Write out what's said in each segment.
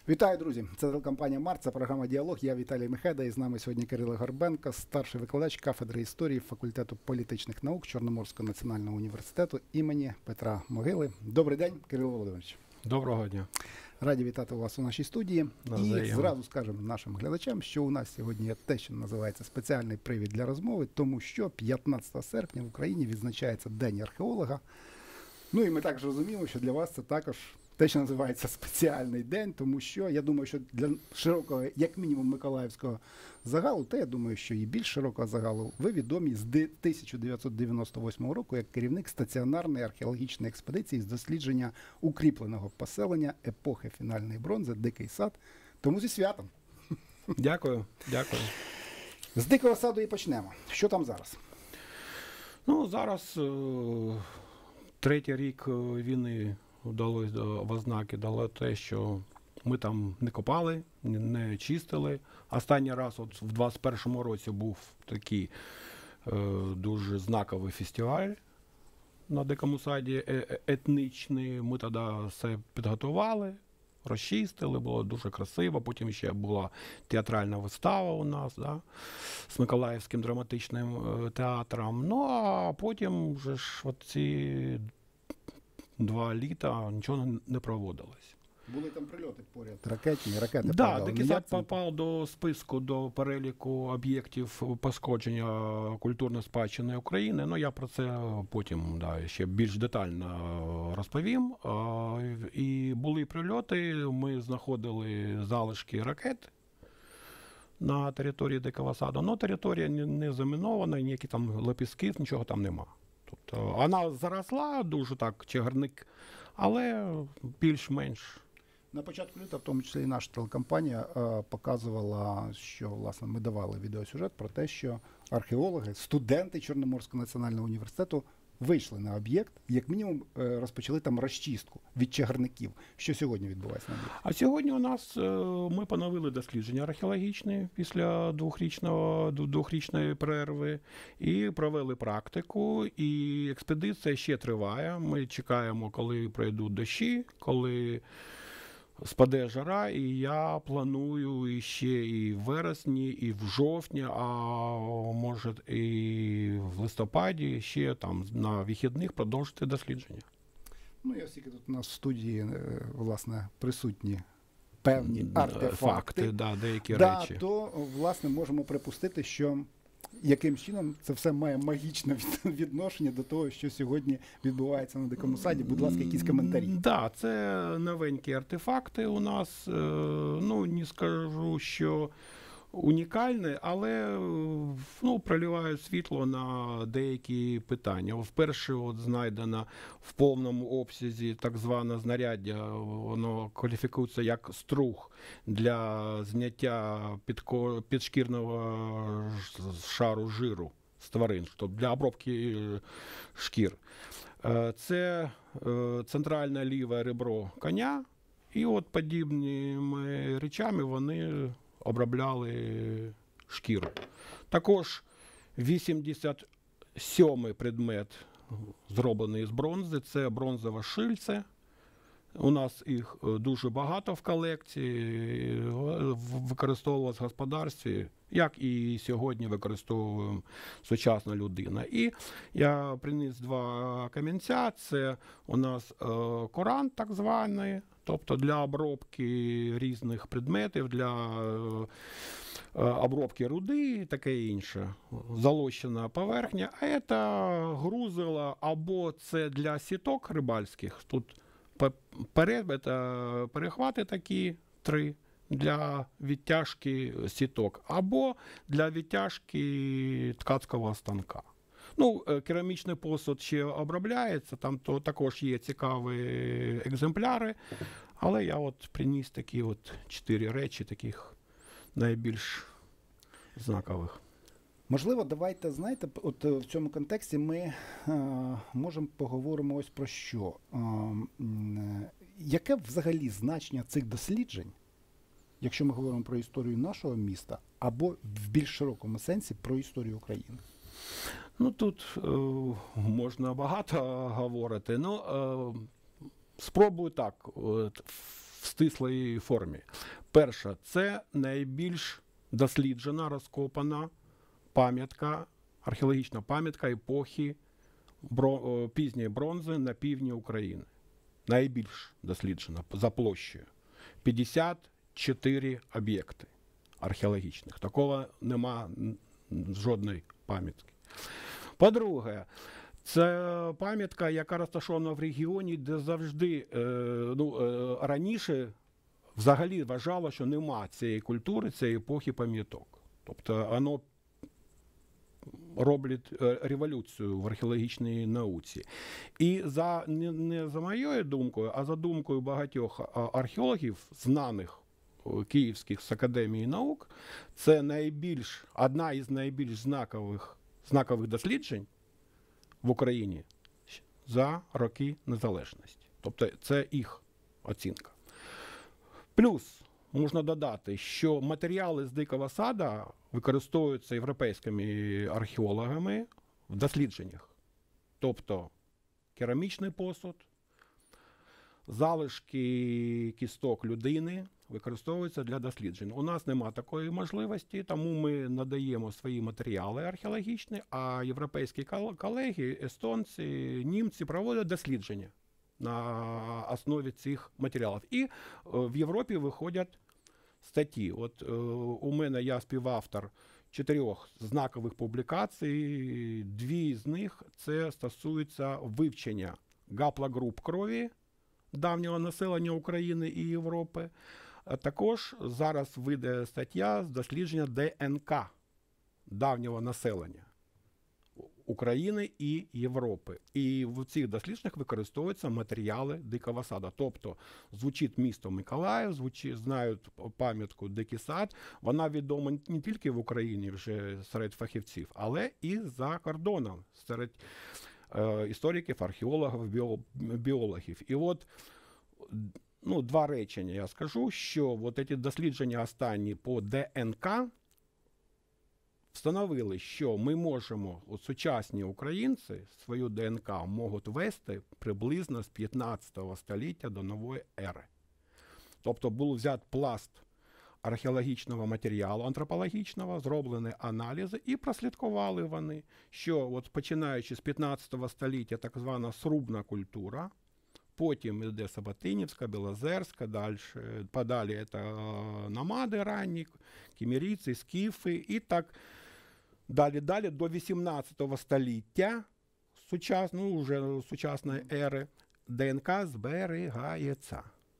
Вітаю, друзі! Це телекомпанія «Март», це програма «Діалог». Я Віталій Мехеда, і з нами сьогодні Кирило Горбенко, старший викладач кафедри історії факультету політичних наук Чорноморського національного університету імені Петра Могили. Добрий день, Кирило Володимирович. Доброго дня. Раді вітати вас у нашій студії. І зразу скажемо нашим глядачам, що у нас сьогодні є те, що називається спеціальний привід для розмови, тому що 15 серпня в Україні відзначається День археолога. Ну і ми також розуміємо, що для вас це також те, що називається спеціальний день, тому що, я думаю, що для широкого, як мінімум, миколаївського загалу, та я думаю, що і більш широкого загалу, ви відомі з 1998 року як керівник стаціонарної археологічної експедиції з дослідження укріпленого поселення епохи фінальної бронзи «Дикий сад». Тому зі святом! Дякую, дякую. З Дикого саду і почнемо. Що там зараз? Ну, зараз третій рік війни вдалося в ознаки дало те, що ми там не копали, не чистили. Останній раз от в 21-му році був такий дуже знаковий фестиваль на Дикому саді, етнічний. Ми тоді все підготували, розчистили, було дуже красиво. Потім ще була театральна вистава у нас, да, з Миколаївським драматичним театром. Ну, а потім вже ж ці 2 літа нічого не проводилось. Були там прильоти поряд, ракети Так, да, Дикий сад попав до списку, до переліку об'єктів пошкодження культурної спадщини України. Ну, я про це потім ще більш детально розповім. І були прильоти, ми знаходили залишки ракет на території Дикого саду. Ну, територія не замінована, ніякі там лепістків, нічого там нема. Тобто вона заросла дуже так, чагарник, але більш-менш. На початку літа, в тому числі і наша телекомпанія, показувала, що, власне, ми давали відеосюжет про те, що археологи, студенти Чорноморського національного університету вийшли на об'єкт, як мінімум розпочали там розчистку від чагарників. Що сьогодні відбувається на об'єкті? А сьогодні у нас ми поновили дослідження археологічні після двохрічної перерви і провели практику, і експедиція ще триває. Ми чекаємо, коли пройдуть дощі, коли спаде жара, і я планую ще і в вересні, і в жовтні, а може і в листопаді ще там на вихідних продовжити дослідження. Ну, і оскільки тут у нас в студії, власне, присутні певні артефакти, деякі речі, то, власне, можемо припустити, що яким чином це все має магічне відношення до того, що сьогодні відбувається на Дикому саді. Будь ласка, якісь коментарі. Так, це новенькі артефакти у нас. Ну, не скажу, що унікальне, але проливають світло на деякі питання. Вперше знайдено в повному обсязі так зване знаряддя, воно кваліфікується як струг для зняття підшкірного шару жиру з тварин, для обробки шкір. Це центральне ліве ребро коня, і от подібними речами вони обробляли шкіру. Також 87-й предмет, зроблений з бронзи, це бронзове шильце. У нас їх дуже багато в колекції, використовувалось в господарстві, як і сьогодні використовує сучасна людина. І я приніс 2 камінця, це у нас курант так званий, тобто для обробки різних предметів, для обробки руди і таке інше. Залощена поверхня, а це грузило або це для сіток рибальських, тут перехвати такі 3 для відтяжки сіток, або для відтяжки ткацького станка. Ну, керамічний посуд ще обробляється, там також є цікаві екземпляри, але я от приніс такі 4 речі, таких найбільш знакових. Можливо, давайте, знаєте, от в цьому контексті ми можемо поговоримо ось про що. Яке взагалі значення цих досліджень, якщо ми говоримо про історію нашого міста, або в більш широкому сенсі про історію України? Ну, тут можна багато говорити. Ну, спробую так. в стислій формі. Перша, це найбільш досліджена, розкопана пам'ятка, археологічна пам'ятка епохи пізньої бронзи на півдні України. Найбільш досліджена за площею. 54 об'єкти археологічних. Такого нема жодної пам'ятки. По-друге, це пам'ятка, яка розташована в регіоні, де завжди, раніше взагалі вважало, що нема цієї культури, цієї епохи пам'яток. Тобто воно робить революцію в археологічній науці. І не за моєю думкою, а за думкою багатьох археологів, знаних київських з Академії наук, це одна із найбільш знакових досліджень в Україні за роки незалежності. Тобто це їх оцінка. Плюс можна додати, що матеріали з Дикого Сада використовуються європейськими археологами в дослідженнях. Тобто керамічний посуд, залишки кісток людини використовуються для досліджень. У нас нема такої можливості, тому ми надаємо свої матеріали археологічні, а європейські колеги, естонці, німці проводять дослідження на основі цих матеріалів. І в Європі виходять статті. От у мене я співавтор 4 знакових публікацій. 2 з них це стосується вивчення гаплогруп крові давнього населення України і Європи. А також зараз вийде стаття з дослідження ДНК давнього населення України і Європи. І в цих дослідженнях використовуються матеріали Дикого Сада. Тобто звучить місто Миколаїв, знають пам'ятку Дикий Сад. Вона відома не тільки в Україні вже серед фахівців, але і за кордоном, серед істориків, археологів, біологів. І от 2 речення я скажу, що от ці дослідження останні по ДНК встановили, що ми можемо, сучасні українці, свою ДНК можуть вести приблизно з 15 століття до нової ери. Тобто був взят пласт археологічного матеріалу, антропологічного, зроблені аналізи і прослідкували вони, що от починаючи з 15 століття так звана срубна культура, потім йде Саботинівська, Білозерська, подалі це намади ранні, кімерійці, скіфи і так далі до 18 століття, вже сучасної ери, ДНК зберігається.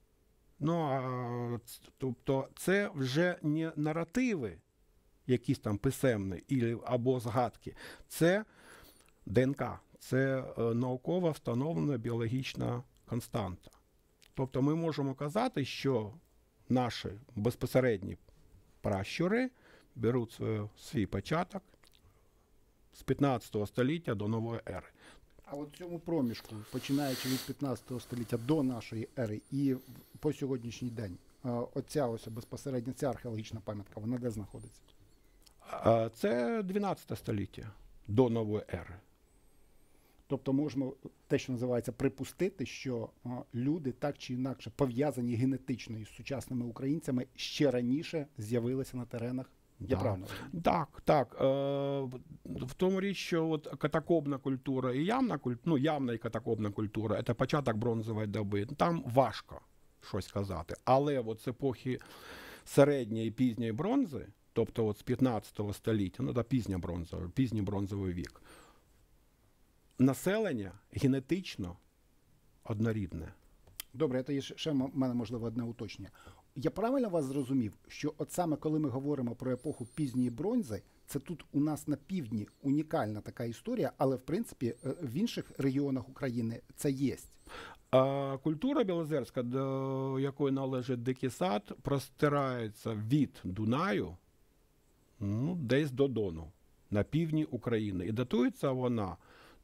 Тобто це вже не наративи, якісь там писемні або згадки, це ДНК, це науково встановлена біологічна константа. Тобто ми можемо казати, що наші безпосередні пращури беруть свій початок з 15 століття до нової ери. А от в цьому проміжку, починаючи від 15 століття до нашої ери і по сьогоднішній день, ось безпосередньо ця археологічна пам'ятка, вона де знаходиться? Це 12 століття до нової ери. Тобто можемо те, що називається, припустити, що люди так чи інакше пов'язані генетично із сучасними українцями ще раніше з'явилися на теренах. Я правильно розумію? Так. В тому річ, що от катакомбна культура і явна і катакомбна культура, це початок бронзової доби. Там важко щось казати. Але от з епохи середньої і пізньої бронзи, тобто от з 15 століття, до пізній бронзовий вік, населення генетично однорідне. Добре, це ще в мене, можливо, одне уточнення. Я правильно вас зрозумів, що от саме коли ми говоримо про епоху пізньої бронзи, це тут у нас на півдні унікальна така історія, але в принципі в інших регіонах України це є. Культура білозерська, до якої належить Дикий Сад, простирається від Дунаю десь до Дону, на півдні України. І датується вона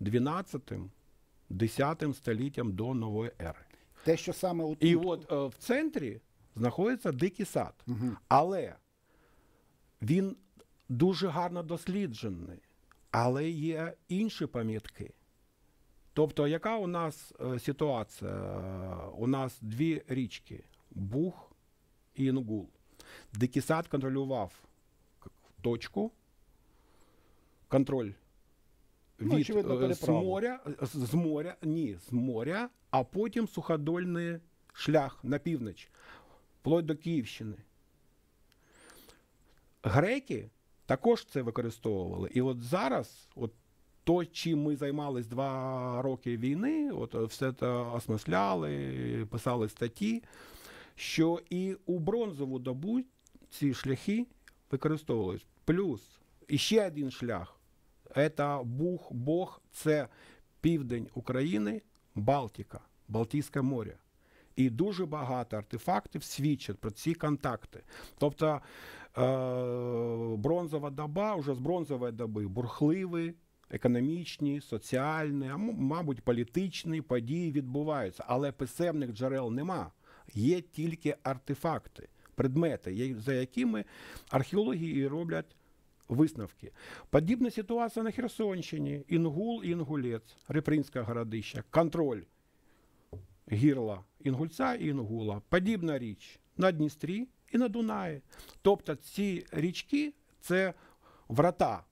12-10 століттям до нової ери. Те, що саме отут... І от в центрі знаходиться Дикий Сад. Угу. Але він дуже гарно досліджений. Але є інші пам'ятки. Тобто, яка у нас ситуація? У нас 2 річки. Буг і Інгул. Дикісад контролював точку, контроль від з моря, а потім суходольний шлях на північ, вплоть до Київщини. Греки також це використовували. І от зараз, от то, чим ми займались 2 роки війни, от все це осмисляли, писали статті, що і у бронзову добу ці шляхи використовувались. Плюс іще один шлях – це Бог, це південь України, Балтика, Балтійське море. І дуже багато артефактів свідчать про ці контакти. Тобто бронзова доба, вже з бронзової доби бурхливі, економічні, соціальні, а мабуть, політичні події відбуваються. Але писемних джерел нема. Є тільки артефакти, предмети, за якими археологи і роблять висновки. Подібна ситуація на Херсонщині. Інгул і Інгулець, Репринське городище, контроль гірла Інгульця і Інгула. Подібна річ на Дністрі і на Дунаї. Тобто ці річки – це врата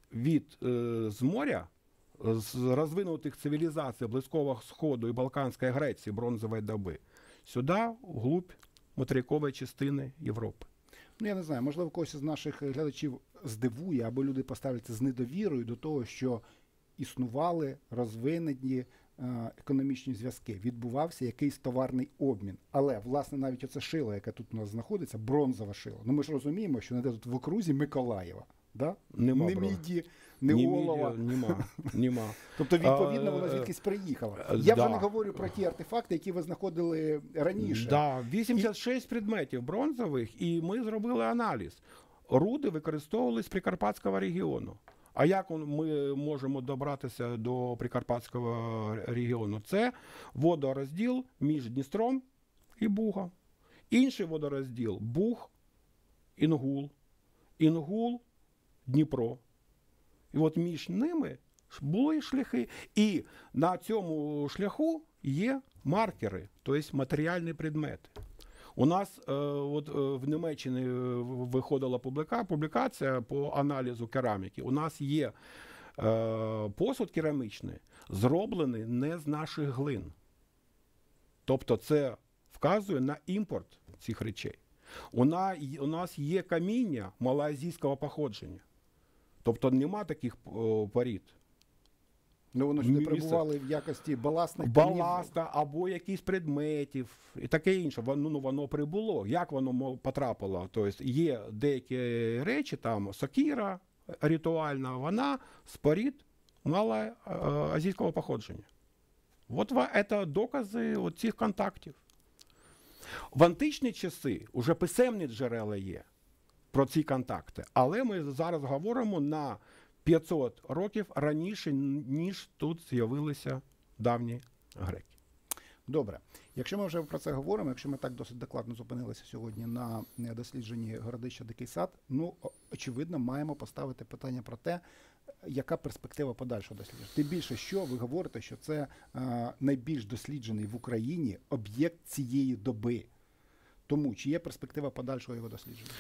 з моря, з розвинутих цивілізацій Близького Сходу і Балканської Греції бронзової доби, сюди, вглубь материкової частини Європи. Ну, я не знаю, можливо, когось із наших глядачів здивує, або люди поставляться з недовірою до того, що існували розвинені економічні зв'язки, відбувався якийсь товарний обмін. Але, власне, навіть оце шило, яке тут у нас знаходиться, бронзове шило. Ну, ми ж розуміємо, що не де тут в окрузі Миколаєва. Да? Нема не міді, не олова. Нема. Тобто, відповідно, воно звідкись приїхало. Я вже не говорю про ті артефакти, які ви знаходили раніше. Да, 86 предметів бронзових, і ми зробили аналіз. Руди використовувались з Прикарпатського регіону. А як ми можемо добратися до Прикарпатського регіону? Це водорозділ між Дністром і Бугом. Інший водорозділ – Буг, Інгул. Інгул – Дніпро. І от між ними були шляхи. І на цьому шляху є маркери, тобто матеріальні предмети. У нас от в Німеччині виходила публікація по аналізу кераміки. У нас є посуд керамічний, зроблений не з наших глин. Тобто це вказує на імпорт цих речей. У нас є каміння малоазійського походження. Тобто нема таких порід. Ну, воно ж не перебували в якості баласних баласта або якісь предметів і таке інше. Воно прибуло. Як воно потрапило? Тобто є деякі речі, там сокира ритуальна, вона з порід малоазійського походження. От це докази цих контактів. В античні часи вже писемні джерела є про ці контакти, але ми зараз говоримо на 500 років раніше, ніж тут з'явилися давні греки. Добре. Якщо ми вже про це говоримо, якщо ми так досить докладно зупинилися сьогодні на дослідженні городища Дикий Сад, ну, очевидно, маємо поставити питання про те, яка перспектива подальшого дослідження. Тим більше, що ви говорите, що це найбільш досліджений в Україні об'єкт цієї доби. Тому, чи є перспектива подальшого його дослідження?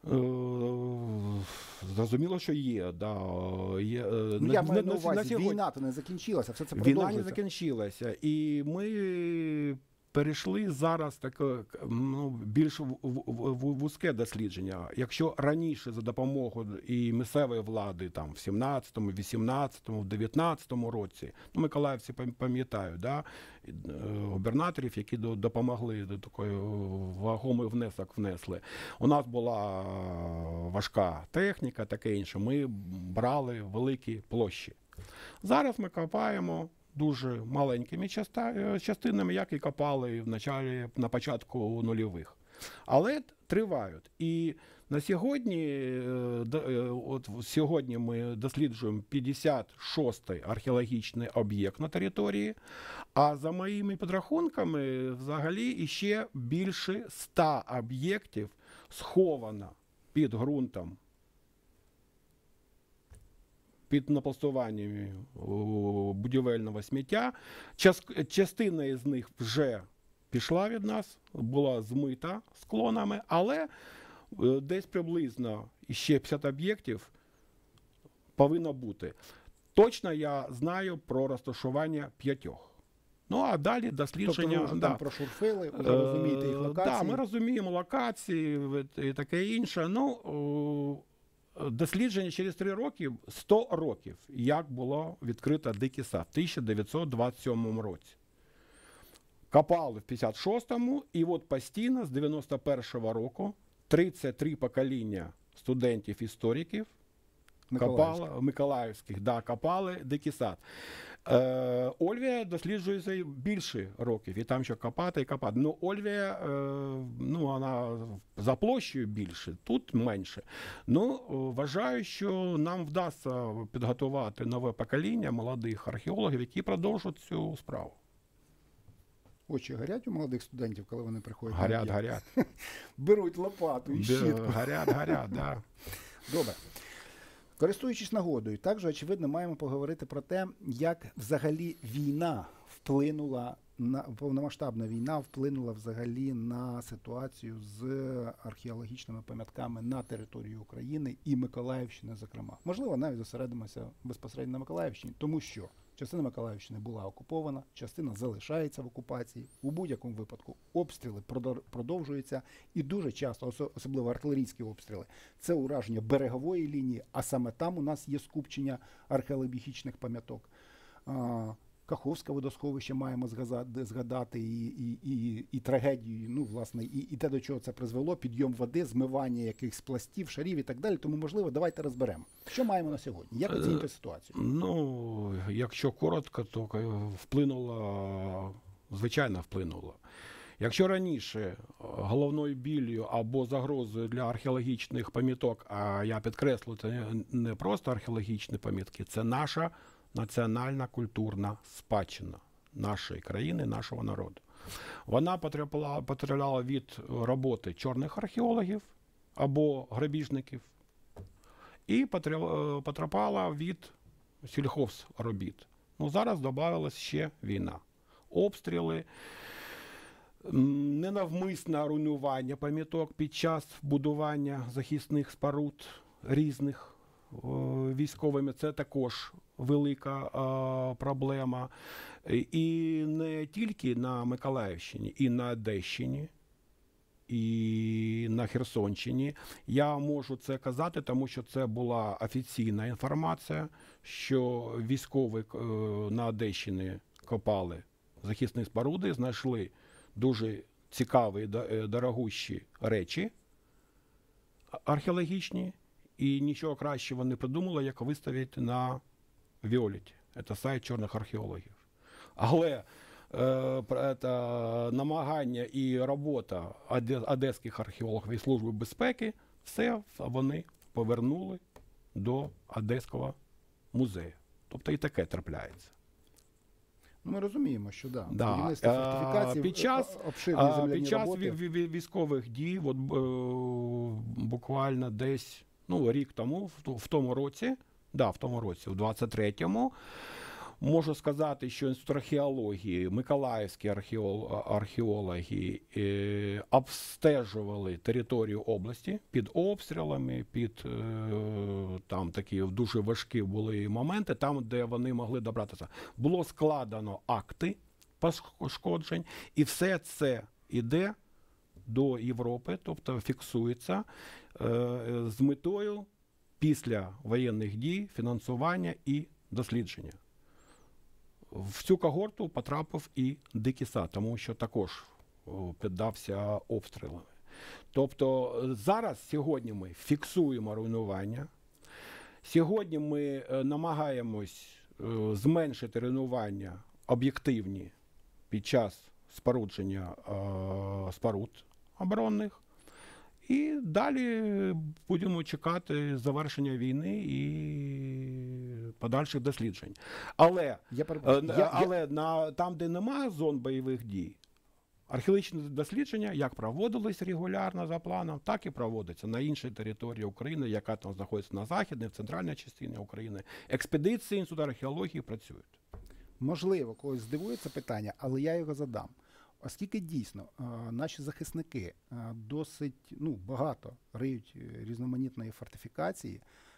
Зрозуміло, що є. Да. Я маю на увазі, війна-то не закінчилася, все це продовжується. Війна не закінчилася. І ми перейшли зараз більш вузьке дослідження. Якщо раніше за допомогою і місцевої влади там, в 17-му, 18-му, в 19-му році, миколаївці пам'ятають, да, губернаторів, які допомогли, до такої вагомий внесок внесли. У нас була важка техніка, таке інше. Ми брали великі площі. Зараз ми копаємо дуже маленькими частинами, як і копали на початку нульових. Але тривають. І на сьогодні ми досліджуємо 56-й археологічний об'єкт на території, а за моїми підрахунками взагалі іще більше 100 об'єктів сховано під ґрунтом, під напластуваннями будівельного сміття. Частина із них вже пішла від нас, була змита склонами, але десь приблизно ще 50 об'єктів повинно бути. Точно я знаю про розташування 5. Ну, а далі дослідження... Тобто ви вже там прошурфили, вже розумієте їх локації? Так, ми розуміємо локації і таке інше. Ну, дослідження через 3 роки, 100 років, як було відкрито Дикий Сад в 1927 році. Копали в 56-му, і от постійно з 91-го року 33 покоління студентів-істориків Миколаївських, копали Дикий Сад. Ольвія досліджується більше років, і там що копати і копати. Ну, Ольвія, вона за площею більше, тут менше. Ну, вважаю, що нам вдасться підготувати нове покоління молодих археологів, які продовжують цю справу. Очі горять у молодих студентів, коли вони приходять? Горять. Беруть лопату і щітку. Горять, да. Добре. Користуючись нагодою, також, очевидно, маємо поговорити про те, як взагалі війна вплинула, повномасштабна війна вплинула взагалі на ситуацію з археологічними пам'ятками на території України і Миколаївщини, зокрема. Можливо, навіть зосередимося безпосередньо на Миколаївщині, тому що частина Миколаївщини була окупована, частина залишається в окупації. У будь-якому випадку обстріли продовжуються і дуже часто, особливо артилерійські обстріли, це ураження берегової лінії, а саме там у нас є скупчення археологічних пам'яток. Каховське водосховище маємо згадати і трагедію, ну, власне, і те, до чого це призвело, підйом води, змивання якихось пластів, шарів і так далі. Тому, можливо, давайте розберемо. Що маємо на сьогодні? Як оцінити ситуацію? Ну, якщо коротко, то звичайно вплинуло. Якщо раніше головною біллю або загрозою для археологічних пам'яток, а я підкреслю, це не просто археологічні пам'ятки, це наша національна культурна спадщина нашої країни, нашого народу. Вона потрапляла від роботи чорних археологів або грабіжників і потрапляла від сільхозробіт. Ну, зараз додавалась ще війна. Обстріли, ненавмисне руйнування пам'яток під час будування захисних споруд різних військовими, це також велика проблема. І не тільки на Миколаївщині, і на Одещині, і на Херсонщині. Я можу це казати, тому що це була офіційна інформація, що військові на Одещині копали захисні споруди, знайшли дуже цікаві, дорогущі речі археологічні, і нічого кращого не придумали, як виставити на Віолеті. Це сайт чорних археологів. Але намагання і робота одеських археологів і Служби безпеки, все вони повернули до Одеського музею. Тобто і таке трапляється. Ми розуміємо, що під час військових дій, буквально десь рік тому, в тому році, в 23-му, можу сказати, що Інститут археології, миколаївські археологи обстежували територію області під обстрілами, під там такі дуже важкі були моменти, там, де вони могли добратися. Було складено акти пошкоджень, і все це йде до Європи, тобто фіксується з метою після воєнних дій, фінансування і дослідження. В цю когорту потрапив і Дикий Сад, тому що також піддався обстрілами. Тобто зараз, сьогодні ми фіксуємо руйнування, сьогодні ми намагаємось зменшити руйнування об'єктивні під час спорудження споруд оборонних. І далі будемо чекати завершення війни і подальших досліджень. Але там, де немає зон бойових дій, археологічні дослідження як проводились регулярно за планом, так і проводяться на іншій території України, яка там знаходиться на західній, в центральній частині України. Експедиції Інституту археології працюють. Можливо, когось здивує це питання, але я його задам. оскільки дійсно наші захисники досить багато риють різноманітної фортифікації,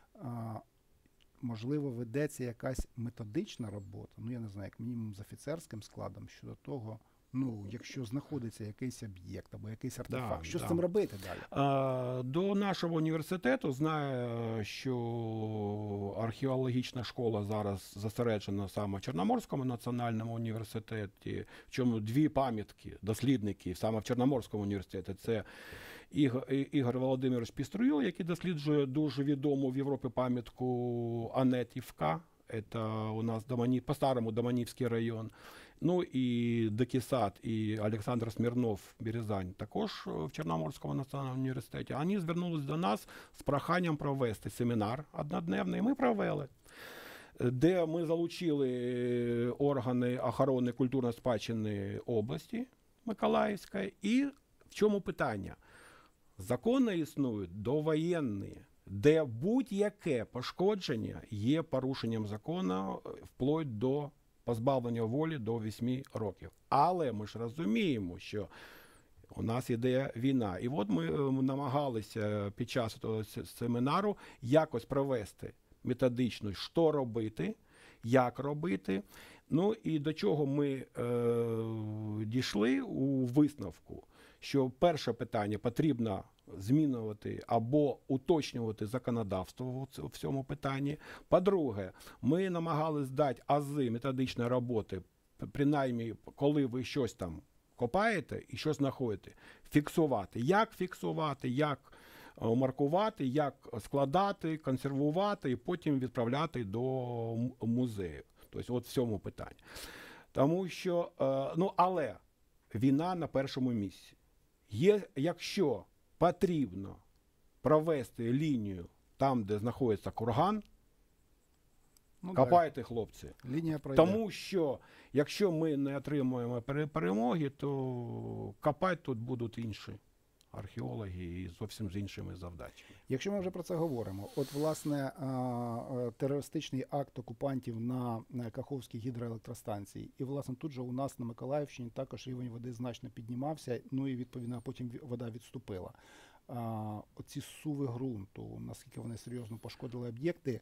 можливо, ведеться якась методична робота, я не знаю, як мінімум з офіцерським складом щодо того, якщо знаходиться якийсь об'єкт або якийсь артефакт, що з цим робити далі? До нашого університету знаю, що археологічна школа зараз зосереджена саме в Чорноморському національному університеті, в чому дві пам'ятки, дослідники саме в Чорноморському університеті. Це Ігор Володимирович Піструйов, який досліджує дуже відому в Європі пам'ятку Анетівка. Это у нас по-старому Доманівський район. І Декісат, і Олександр Смірнов, Березань, також в Чорноморському національному університеті. Вони звернулись до нас з проханням провести семінар однодневний, і ми провели, де ми залучили органи охорони культурної спадщини області Миколаївської. І в чому питання? Закони існують довоєнні, де будь-яке пошкодження є порушенням закону вплоть до позбавлення волі до 8 років. Але ми ж розуміємо, що у нас іде війна. І от ми намагалися під час того семінару якось провести методично, що робити, як робити. І до чого ми дійшли у висновку, що перше питання потрібно змінювати або уточнювати законодавство в цьому питанні. По-друге, ми намагалися дати ази методичної роботи, принаймні, коли ви щось там копаєте і щось знаходите, фіксувати. Як маркувати, як складати, консервувати і потім відправляти до музею. Тобто, от в цьому питанні. Тому що, але війна на першому місці. Якщо потрібно провести лінію там, де знаходиться курган, копайте, хлопці. Лінія пройде. Тому що, якщо ми не отримуємо перемоги, то копати тут будуть інші археологи і зовсім з іншими завдачами. Якщо ми вже про це говоримо, от, власне, терористичний акт окупантів на Каховській гідроелектростанції, і, власне, тут же у нас на Миколаївщині також рівень води значно піднімався, і, відповідно, потім вода відступила. Оці суви ґрунту, наскільки вони серйозно пошкодили об'єкти,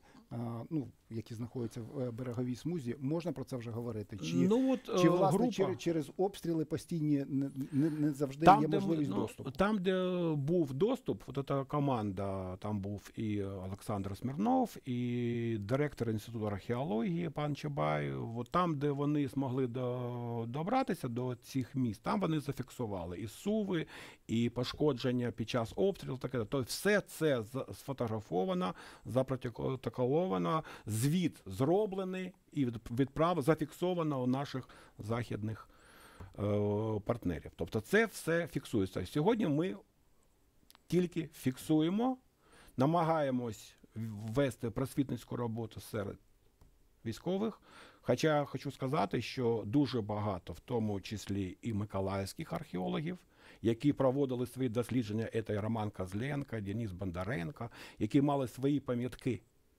які знаходяться в береговій смузі, можна про це вже говорити? Чи власне, через обстріли постійні не завжди є можливість доступу? Там, де був доступ, от ця команда, там був і Олександр Смірнов, і директор Інституту археології пан Чабай, там, де вони змогли добратися до цих місць, там вони зафіксували і суви, і пошкодження під час обстрілу, то все це сфотографовано, запротоколовано, звіт зроблений і зафіксовано у наших західних партнерів. Тобто це все фіксується. Сьогодні ми тільки фіксуємо, намагаємось ввести просвітницьку роботу серед військових, хоча хочу сказати, що дуже багато, в тому числі і миколаївських археологів, які проводили свої дослідження, це Роман Козленко, Денис Бондаренко, які мали свої пам'ятки,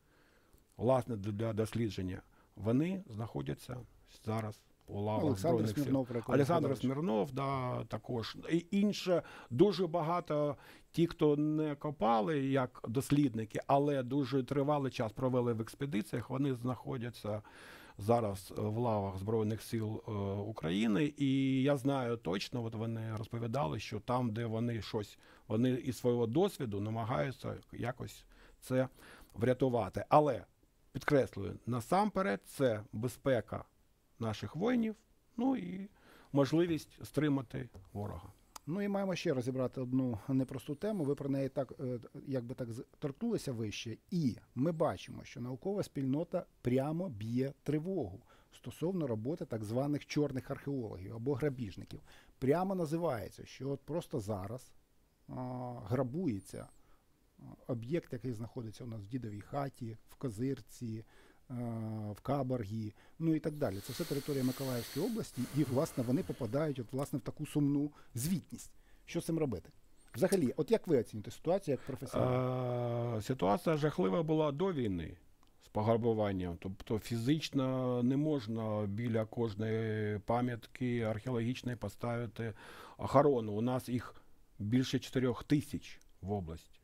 власне, для дослідження, вони знаходяться зараз у лавах Збройних Сил. Олександр Смірнов, також. І інше, дуже багато ті, хто не копали як дослідники, але дуже тривалий час провели в експедиціях, вони знаходяться зараз в лавах Збройних Сил України. І я знаю точно, вони розповідали, що там, де вони із свого досвіду намагаються якось це врятувати. Але, підкреслюю, насамперед це безпека наших воїнів, і можливість стримати ворога. І маємо ще розібрати одну непросту тему. Ви про неї якби торкнулися вище. І ми бачимо, що наукова спільнота прямо б'є тривогу стосовно роботи так званих чорних археологів або грабіжників. Прямо називається, що от просто зараз грабується об'єкт, який знаходиться у нас в Дідовій хаті, в Козирці, в Кабаргі, і так далі. Це все територія Миколаївської області, і, власне, вони попадають в таку сумну звітність. Що з цим робити? Взагалі, от як ви оцінюєте ситуацію як професіонал? Ситуація жахлива була до війни. пограбуванням. Тобто фізично не можна біля кожної пам'ятки археологічної поставити охорону. У нас їх більше 4000 в області.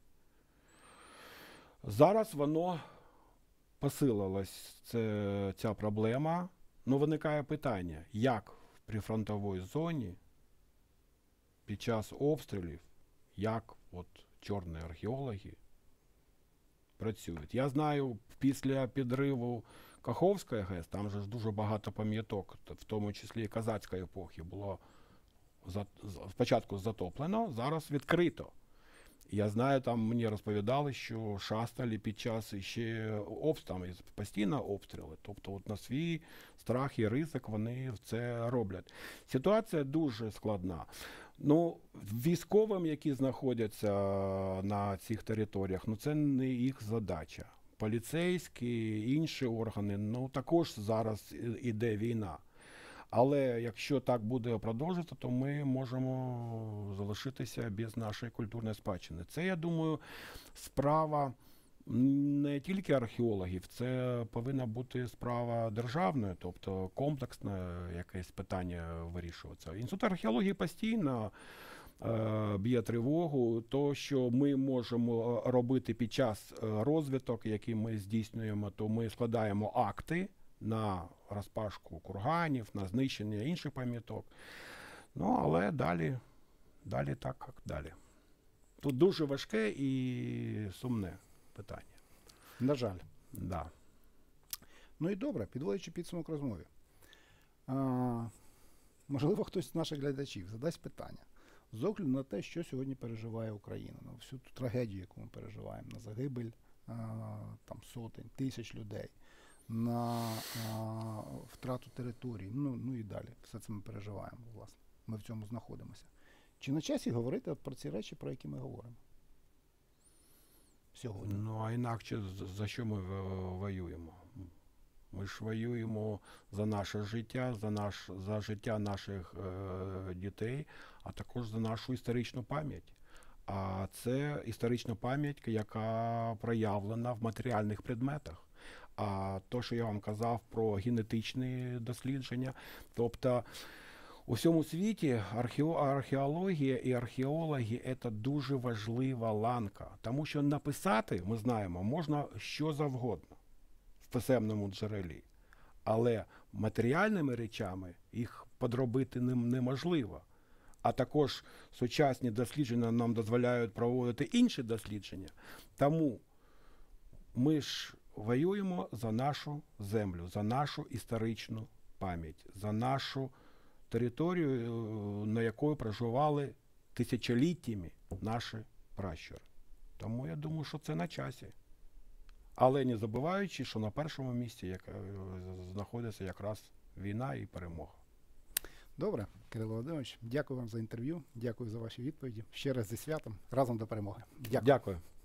Зараз воно посилилась, ця проблема. Ну, виникає питання, як в прифронтовій зоні під час обстрілів, як от чорні археологи працюють. Я знаю, після підриву Каховської ГЕС, там же ж дуже багато пам'яток, в тому числі і козацької епохи, було спочатку затоплено, зараз відкрито. Я знаю, там мені розповідали, що шастали під час ще постійно обстріли. Тобто от на свій страх і ризик вони це роблять. Ситуація дуже складна. Ну, військовим, які знаходяться на цих територіях, ну це не їх задача. Поліцейські, інші органи, ну також зараз іде війна. Але якщо так буде продовжуватися, то ми можемо залишитися без нашої культурної спадщини. Це, я думаю, справа не тільки археологів, це повинна бути справа державної, тобто комплексне якесь питання вирішуватися. Інститут археології постійно б'є тривогу, то, що ми можемо робити під час розвиток, який ми здійснюємо, то ми складаємо акти на розпашку курганів, на знищення інших пам'яток. Ну, але далі так, як далі. Тут дуже важке і сумне питання. На жаль. Да. Ну і добре, підводячи підсумок розмови. Можливо, хтось з наших глядачів задасть питання. З огляду на те, що сьогодні переживає Україна, на всю ту трагедію, яку ми переживаємо, на загибель там, сотень, тисяч людей, на втрату територій, ну і далі. Все це ми переживаємо, власне. Ми в цьому знаходимося. Чи на часі говорити про ці речі, про які ми говоримо сьогодні? Ну, а інакше за що ми воюємо? Ми ж воюємо за наше життя, за життя наших дітей, а також за нашу історичну пам'ять. А це історична пам'ять, яка проявлена в матеріальних предметах. А то, що я вам казав про генетичні дослідження, тобто у всьому світі археологія і археологи – це дуже важлива ланка. Тому що написати, ми знаємо, можна що завгодно в писемному джерелі. Але матеріальними речами їх подробити неможливо. А також сучасні дослідження нам дозволяють проводити інші дослідження. Тому ми ж воюємо за нашу землю, за нашу історичну пам'ять, за нашу територію, на якої проживали тисячоліттями наші пращури. Тому я думаю, що це на часі. Але не забуваючи, що на першому місці знаходиться якраз війна і перемога. Добре, Кирило Володимирович, дякую вам за інтерв'ю, дякую за ваші відповіді. Ще раз зі святом, разом до перемоги. Дякую. Дякую.